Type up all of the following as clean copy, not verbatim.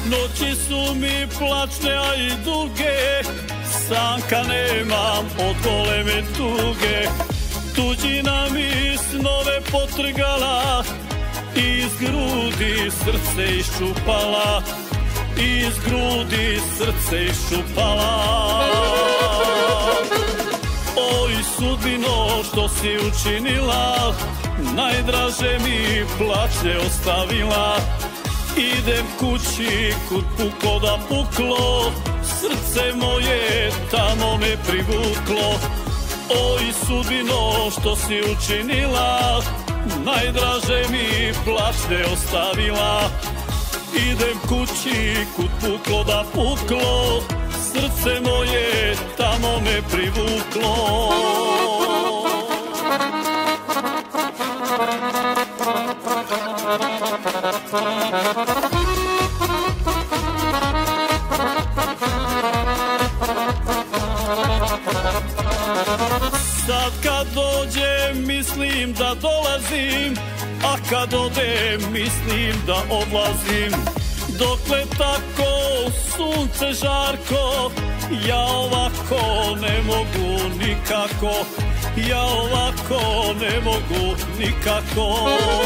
Noći su mi plačne, a i duge, sanka nemam od goleme tuge. Tuđina mi snove potrgala, iz grudi srce iščupala, iz grudi srce iščupala. Oj sudbino, što si učinila, najdraže mi plače ostavila. Idem kući, kud puklo da puklo, srce moje tamo me privuklo. Oj sudbino, što si učinila, najdraže mi plače ostavila. Idem kući, kud puklo da puklo, srce moje tamo me privuklo. Sad kad dođem mislim da dolazim, a kad odem mislim da odlazim. Dokle tako sunce žarko, ja ovako ne mogu nikako, ja ovako ne mogu nikako.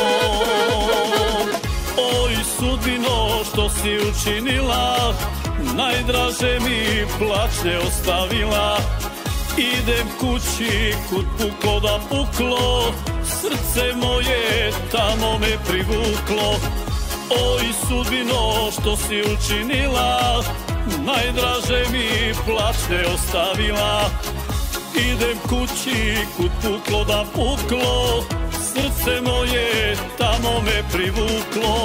Oj sudbino, što si učinila, najdraže mi plače ostavila. Idem kući, kud puklo da puklo, srce moje tamo me privuklo. Oj sudbino, što si učinila, najdraže mi plače ostavila. Idem kući, kud puklo da puklo, srce moje tamo me privuklo.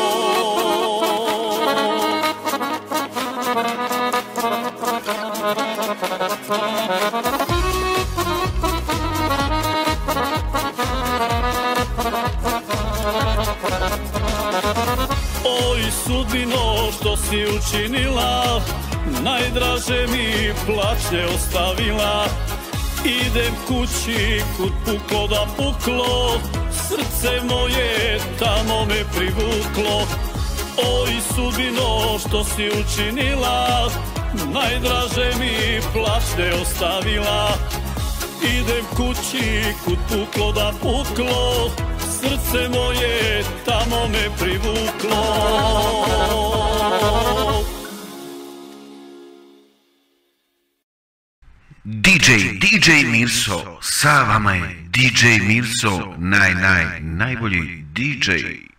Oj sudbino, što si učinila, najdraže mi plače ostavila. Idem kući, kud puklo da puklo, srce moje tamo me privuklo. Oj sudbino, što si učinila, najdraže mi plače ostavila. Idem kući, kud puklo da puklo, srce moje tamo me privuklo. DJ Mirso, sa vama je DJ Mirso, najbolji DJ.